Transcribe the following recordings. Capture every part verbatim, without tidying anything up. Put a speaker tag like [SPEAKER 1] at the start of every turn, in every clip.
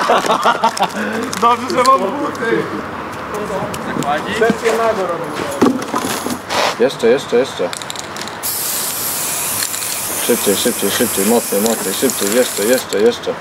[SPEAKER 1] Dobrze, że mam buty. Sesję nago robię.
[SPEAKER 2] Jeszcze, jeszcze, jeszcze. Szybciej, szybciej, szybciej, mocniej, mocniej, szybciej, jeszcze, jeszcze, jeszcze.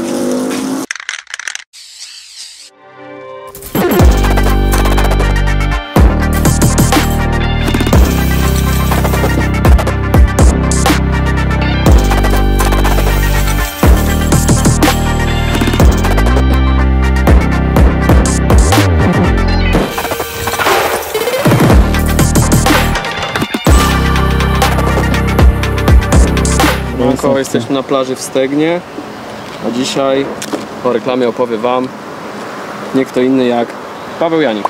[SPEAKER 1] Około jesteśmy na plaży w Stegnie, a dzisiaj po reklamie opowie wam nie kto inny jak Paweł Janik.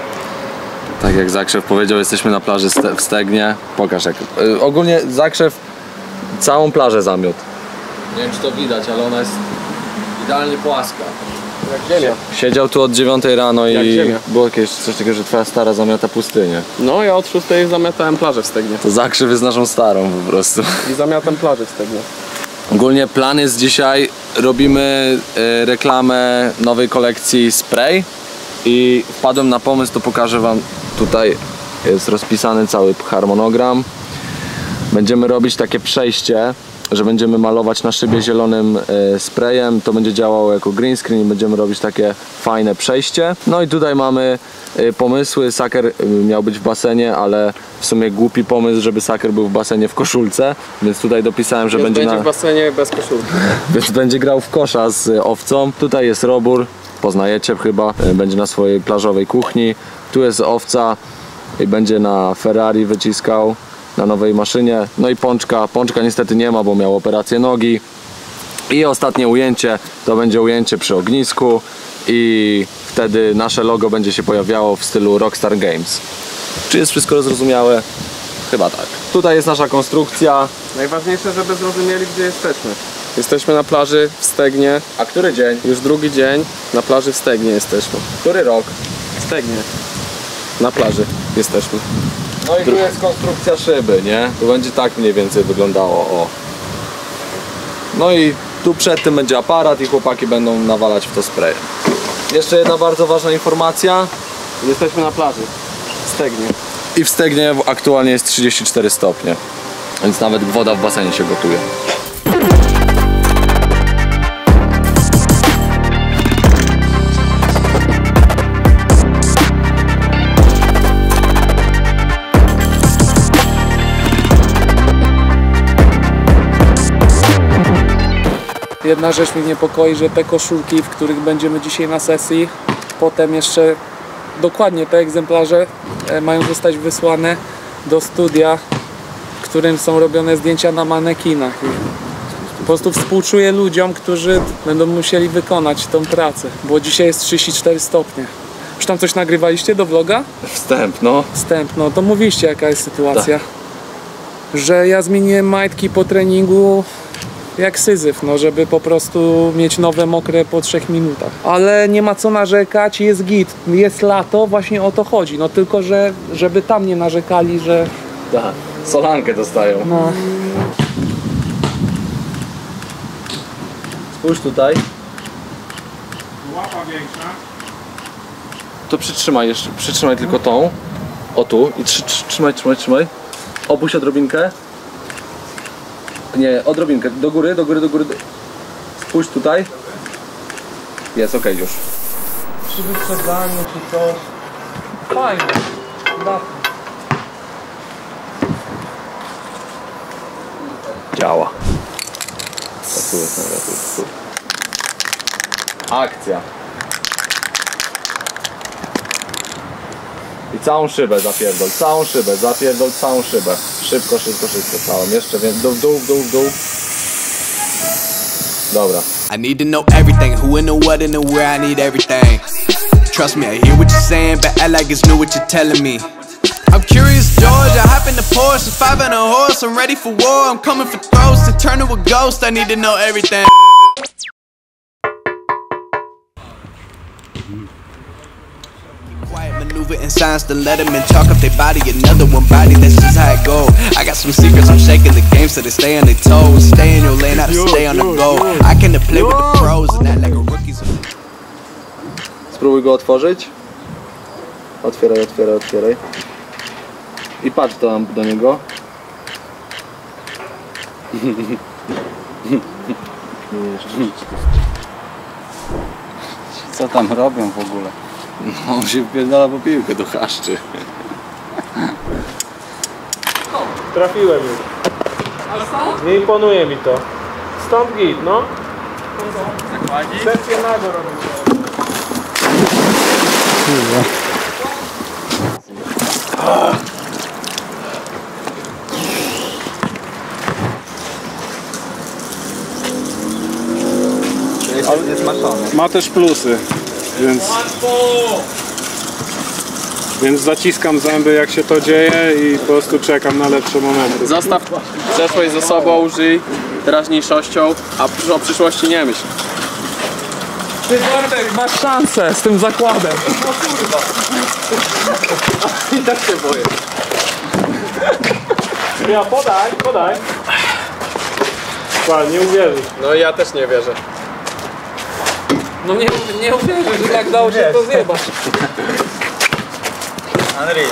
[SPEAKER 2] Tak jak Zakrzew powiedział, jesteśmy na plaży w Stegnie. Pokaż jak. Yy, ogólnie Zakrzew całą plażę zamiótł. Nie wiem czy to widać, ale ona jest idealnie płaska.
[SPEAKER 1] Jak ziemia.
[SPEAKER 2] Siedział tu od dziewiątej rano
[SPEAKER 1] Jak
[SPEAKER 2] i
[SPEAKER 1] ziemia.
[SPEAKER 2] było jakieś coś takiego, że twoja stara zamiata pustynię.
[SPEAKER 1] No ja od szóstej zamiatałem plażę w Stegnie.
[SPEAKER 2] To Zakrzew jest naszą starą po prostu.
[SPEAKER 1] I zamiatam plażę w Stegnie.
[SPEAKER 2] Ogólnie plan jest dzisiaj, robimy y, reklamę nowej kolekcji spray i wpadłem na pomysł, to pokażę wam, tutaj jest rozpisany cały harmonogram. Będziemy robić takie przejście, że będziemy malować na szybie zielonym y, sprayem, to będzie działało jako green screen i będziemy robić takie fajne przejście. No i tutaj mamy y, pomysły. Saker y, miał być w basenie, ale w sumie głupi pomysł, żeby Saker był w basenie w koszulce, więc tutaj dopisałem, że
[SPEAKER 1] Już
[SPEAKER 2] będzie,
[SPEAKER 1] będzie
[SPEAKER 2] na...
[SPEAKER 1] w basenie bez koszulki.
[SPEAKER 2] więc będzie grał w kosza z y, owcą. Tutaj jest Robur, poznajecie chyba, y, będzie na swojej plażowej kuchni. Tu jest owca i będzie na Ferrari wyciskał, na nowej maszynie. No i Pączka, Pączka niestety nie ma, bo miał operację nogi. I ostatnie ujęcie to będzie ujęcie przy ognisku i wtedy nasze logo będzie się pojawiało w stylu Rockstar Games. Czy jest wszystko zrozumiałe? Chyba tak. Tutaj jest nasza konstrukcja.
[SPEAKER 1] Najważniejsze, żeby zrozumieli, gdzie jesteśmy. Jesteśmy na plaży w Stegnie.
[SPEAKER 2] A który dzień?
[SPEAKER 1] Już drugi dzień na plaży w Stegnie jesteśmy.
[SPEAKER 2] Który rok?
[SPEAKER 1] W Stegnie. Na plaży jesteśmy.
[SPEAKER 2] No i tu jest konstrukcja szyby, nie? To będzie tak mniej więcej wyglądało, o. No i tu przed tym będzie aparat i chłopaki będą nawalać w to spray. Jeszcze jedna bardzo ważna informacja.
[SPEAKER 1] Jesteśmy na plaży w Stegnie.
[SPEAKER 2] I w Stegnie aktualnie jest trzydzieści cztery stopnie. Więc nawet woda w basenie się gotuje.
[SPEAKER 3] Jedna rzecz mnie niepokoi, że te koszulki, w których będziemy dzisiaj na sesji, potem jeszcze dokładnie te egzemplarze mają zostać wysłane do studia, w którym są robione zdjęcia na manekinach. I po prostu współczuję ludziom, którzy będą musieli wykonać tą pracę, bo dzisiaj jest trzydzieści cztery stopnie. Już tam coś nagrywaliście do vloga?
[SPEAKER 2] Wstęp, no.
[SPEAKER 3] Wstęp, no to mówiliście jaka jest sytuacja. Że ja zmieniłem majtki po treningu jak Syzyf, no, żeby po prostu mieć nowe mokre po trzech minutach. Ale nie ma co narzekać, jest git, jest lato, właśnie o to chodzi. No tylko, że żeby tam nie narzekali, że...
[SPEAKER 2] Tak, solankę dostają.
[SPEAKER 3] No.
[SPEAKER 2] Spójrz tutaj.
[SPEAKER 1] Łapa większa.
[SPEAKER 2] To przytrzymaj jeszcze, przytrzymaj tylko tą. O tu i trzy, trzy, trzymaj, trzymaj, trzymaj. Opuść odrobinkę. Nie, odrobinkę, do góry, do góry, do góry. Spójrz tutaj. Jest, okej, już.
[SPEAKER 3] Przy wyprzedzaniu czy coś. Fajnie.
[SPEAKER 2] Działa. A tu jest, dobra, tu jest, tu. Akcja. I całą szybę zapierdol, całą szybę, zapierdol całą szybę. Szybko, szybko, szybko, całą. Jeszcze więcej, w dół, w dół, w dół. Dobra.
[SPEAKER 4] I need to know everything, who and the what and the where, I need everything. Trust me, I hear what you're saying, but I like it's new what you're telling me. I'm curious, George, I hop in the Porsche, five on a horse, I'm ready for war, I'm coming for throats, to turn to a ghost, I need to know everything. Quiet maneuver in signs to let them in, talk up their body, another one body, that's just how it go. I got some secrets, I'm shaking the game so they stay on their toes. Stay in your lane, how to stay on the go. I came to play with the pros and act like a rookie.
[SPEAKER 2] spróbuj go otworzyć. Otwieraj, otwieraj, otwieraj. I patrz do, do niego.
[SPEAKER 5] Co tam robią w ogóle?
[SPEAKER 2] No, on się wpierdala po piłkę do chaszczy.
[SPEAKER 3] Trafiłem już. Nie imponuje mi to. Stąd git, no. Sesję nago robię.
[SPEAKER 6] Ma też plusy, więc, więc zaciskam zęby jak się to dzieje i po prostu czekam na lepsze momenty.
[SPEAKER 1] Zostaw przeszłość za sobą, żyj teraźniejszością, a o przyszłości nie myśl.
[SPEAKER 3] Ty Bartek, masz szansę z tym zakładem.
[SPEAKER 1] I tak się boję.
[SPEAKER 6] Ja podaj, podaj. Pa, nie uwierzysz.
[SPEAKER 1] No ja też nie wierzę.
[SPEAKER 3] No nie, nie uwierzysz, że jak dało się to zjebać.
[SPEAKER 5] Andrzej.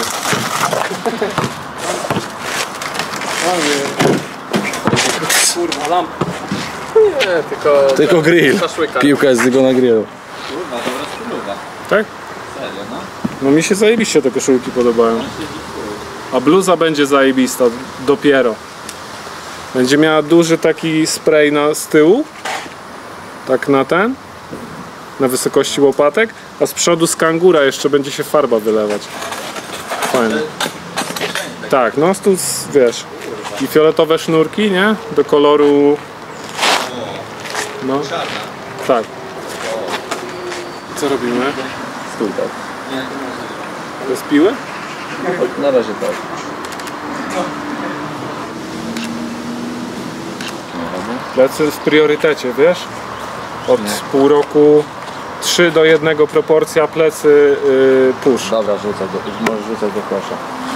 [SPEAKER 3] Kurwa, lampa.
[SPEAKER 1] Nie, tylko...
[SPEAKER 2] Tylko grill.
[SPEAKER 1] Szaszłyka.
[SPEAKER 2] Piłka jest tylko na grillu.
[SPEAKER 5] Kurwa, dobra spróbuwa.
[SPEAKER 6] Tak?
[SPEAKER 5] Serio, no.
[SPEAKER 6] No mi się zajebiście te koszulki podobają. A bluza będzie zajebista dopiero. Będzie miała duży taki spray na, z tyłu. Tak na ten. Na wysokości łopatek. A z przodu z kangura jeszcze będzie się farba wylewać. Fajne. Tak, no tu wiesz. I fioletowe sznurki, nie? Do koloru... No. Tak. Co robimy?
[SPEAKER 2] Stój tak.
[SPEAKER 6] Bez piły?
[SPEAKER 2] Na razie tak.
[SPEAKER 6] Lecę w priorytecie, wiesz? Od pół roku trzy do jednego proporcja plecy yy, push.
[SPEAKER 2] Dobra, rzucaj do, możesz rzucać do kosza.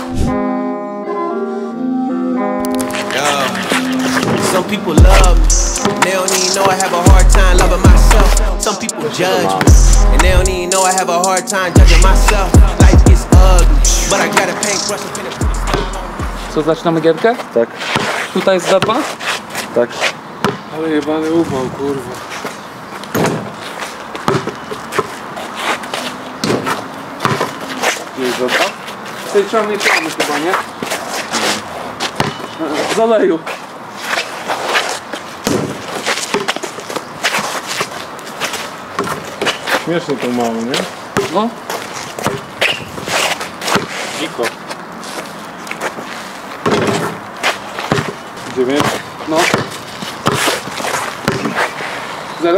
[SPEAKER 4] Some people love me, they don't even know I have a hard time loving myself. Some people judge me, and they don't even know I have a hard time judging myself. Life gets ugly, but I got a paintbrush and finish with a smile on.
[SPEAKER 3] Co, zaczynamy gierkę?
[SPEAKER 2] Tak,
[SPEAKER 3] Tutaj jest za dwa?
[SPEAKER 2] tak.
[SPEAKER 6] Ale jebany upał, kurwa.
[SPEAKER 3] Jest za dwa? Z tej czarnej plamy chyba, nie? W zaleju.
[SPEAKER 6] Śmiesznie to mało, nie?
[SPEAKER 3] No.
[SPEAKER 6] Dziko. Dziewięć.
[SPEAKER 3] No. Zero?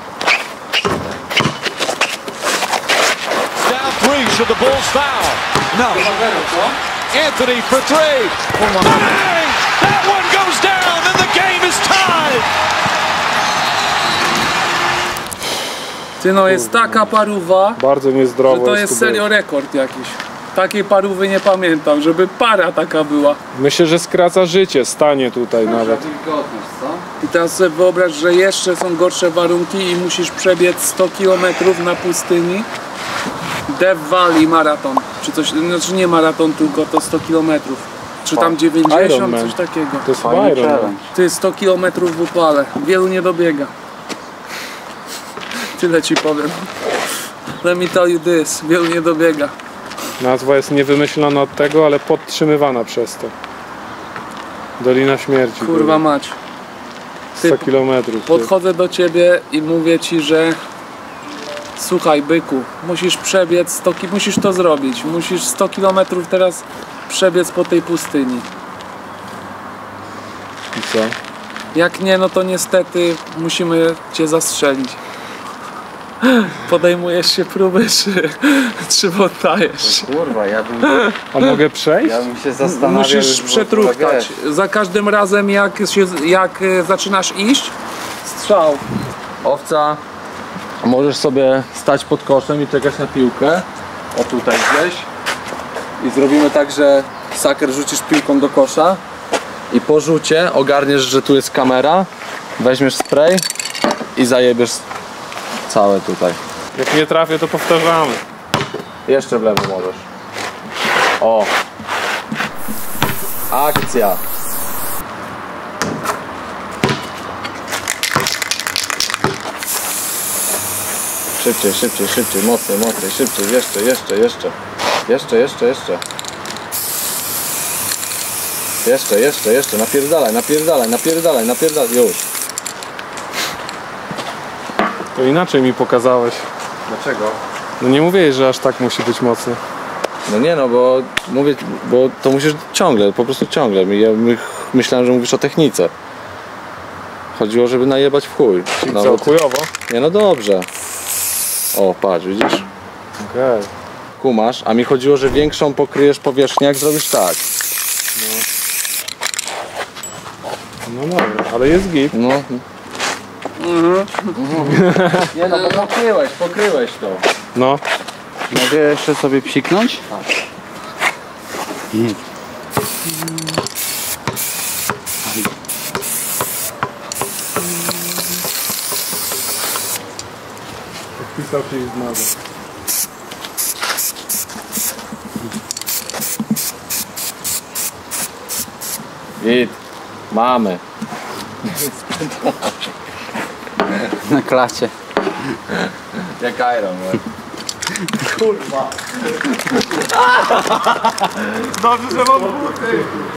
[SPEAKER 7] Down three, should the Bulls foul? No.
[SPEAKER 3] Zero, co?
[SPEAKER 7] Anthony for three. Bang! That one goes down, and the game is tied.
[SPEAKER 3] Ty no, jest taka paruwa,
[SPEAKER 6] Bardzo niezdrowo
[SPEAKER 3] że to
[SPEAKER 6] jest
[SPEAKER 3] jest
[SPEAKER 6] tu
[SPEAKER 3] serio
[SPEAKER 6] być.
[SPEAKER 3] rekord jakiś. Takiej parówy nie pamiętam, żeby para taka była.
[SPEAKER 6] Myślę, że skraca życie, stanie tutaj nawet.
[SPEAKER 5] Wilgotność, co?
[SPEAKER 3] I teraz sobie wyobraź, że jeszcze są gorsze warunki i musisz przebiec sto kilometrów na pustyni. Death Valley maraton, czy coś, znaczy nie maraton, tylko to sto kilometrów. Czy tam dziewięćdziesiąt,
[SPEAKER 6] Ironman.
[SPEAKER 3] coś takiego.
[SPEAKER 6] To jest chyba Iron Man.
[SPEAKER 3] Ty sto kilometrów w upale, wielu nie dobiega. Tyle ci powiem. Let me tell you this, wielu nie dobiega.
[SPEAKER 6] Nazwa jest niewymyślona od tego, ale podtrzymywana przez to. Dolina Śmierci.
[SPEAKER 3] Kurwa mać.
[SPEAKER 6] sto kilometrów.
[SPEAKER 3] Podchodzę do ciebie i mówię ci, że słuchaj byku, musisz przebiec sto ki- musisz to zrobić. Musisz sto kilometrów teraz przebiec po tej pustyni.
[SPEAKER 6] I co?
[SPEAKER 3] Jak nie, no to niestety musimy cię zastrzelić. Podejmujesz się próby, czy, czy poddajesz się?
[SPEAKER 5] Kurwa, ja bym,
[SPEAKER 6] A mogę przejść?
[SPEAKER 5] ja bym się zastanawiał.
[SPEAKER 3] Musisz
[SPEAKER 5] już, bo,
[SPEAKER 3] przetruchtać.
[SPEAKER 5] wiesz,
[SPEAKER 3] Za każdym razem jak, się, jak e, zaczynasz iść, strzał.
[SPEAKER 2] Owca, możesz sobie stać pod koszem i czekać na piłkę. O tutaj gdzieś. I zrobimy tak, że saker rzucisz piłką do kosza i po rzucie ogarniesz, że tu jest kamera, weźmiesz spray i zajebiesz całe tutaj.
[SPEAKER 6] Jak nie trafię, to powtarzamy.
[SPEAKER 2] Jeszcze w lewo możesz. O! Akcja! Szybciej, szybciej, szybciej, mocniej, mocniej, szybciej, jeszcze, jeszcze, jeszcze. Jeszcze, jeszcze, jeszcze. Jeszcze, jeszcze, jeszcze, napierdalaj, napierdalaj, napierdalaj, napierdalaj, już.
[SPEAKER 6] To inaczej mi pokazałeś.
[SPEAKER 2] Dlaczego?
[SPEAKER 6] No nie mówiłeś, że aż tak musi być mocny.
[SPEAKER 2] No nie no, bo mówię, bo to musisz ciągle, po prostu ciągle. Ja my- myślałem, że mówisz o technice. Chodziło, żeby najebać w chuj.
[SPEAKER 6] Czyli
[SPEAKER 2] No,
[SPEAKER 6] co,
[SPEAKER 2] bo-
[SPEAKER 6] chujowo?
[SPEAKER 2] Nie no dobrze. O, patrz, widzisz?
[SPEAKER 6] Okej.
[SPEAKER 2] Kumasz, a mi chodziło, że większą pokryjesz powierzchnię, jak zrobisz tak.
[SPEAKER 6] No dobra, ale jest git.
[SPEAKER 2] No. Nie no, bo pokryłeś, pokryłeś to.
[SPEAKER 6] No.
[SPEAKER 5] Mogę jeszcze sobie psiknąć?
[SPEAKER 6] Pisał się i zmazał.
[SPEAKER 2] Git. Mamy.
[SPEAKER 5] Na klacie.
[SPEAKER 2] Jak Iron Man.
[SPEAKER 6] Dobrze, że mam buty.